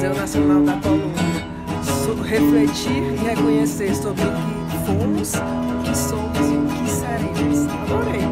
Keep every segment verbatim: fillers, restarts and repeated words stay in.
Museu Nacional da Colômbia. So, refletir e reconhecer sobre o que fomos, o que somos e o que seremos. Adorei!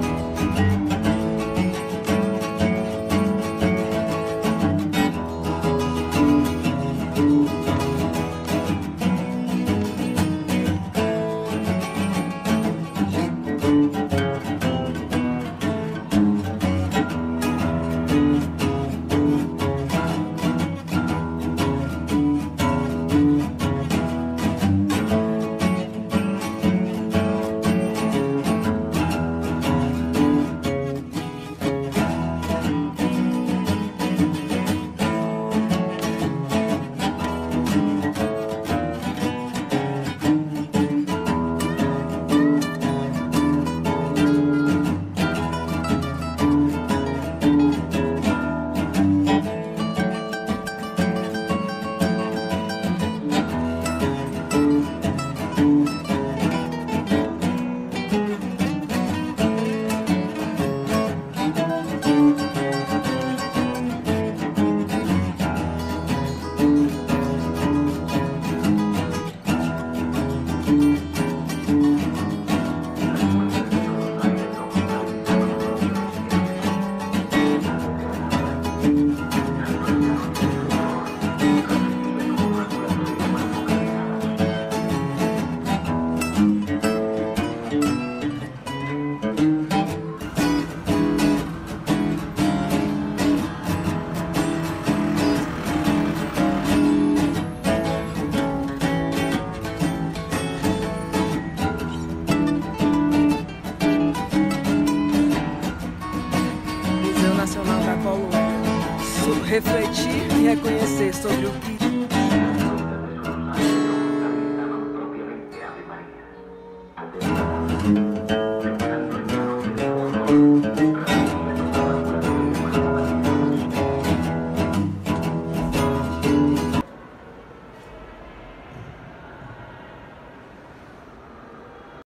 Nacional da Colômbia. So, refletir e reconhecer sobre o que